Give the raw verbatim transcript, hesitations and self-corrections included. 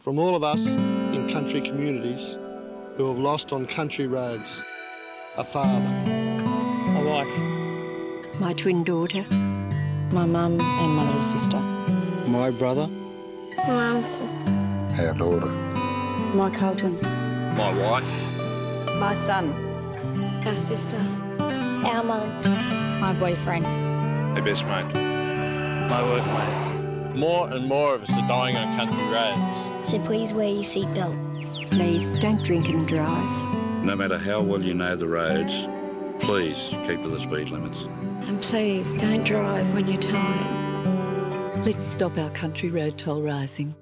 From all of us in country communities who have lost on country roads, a father, a wife, my twin daughter, my mum and my little sister, my brother, my uncle, our daughter, my cousin, my wife, my son, our sister, our mum, my boyfriend, my best mate, my workmate. More and more of us are dying on country roads. So please wear your seatbelt. Please don't drink and drive. No matter how well you know the roads, please keep to the speed limits. And please don't drive when you're tired. Let's stop our country road toll rising.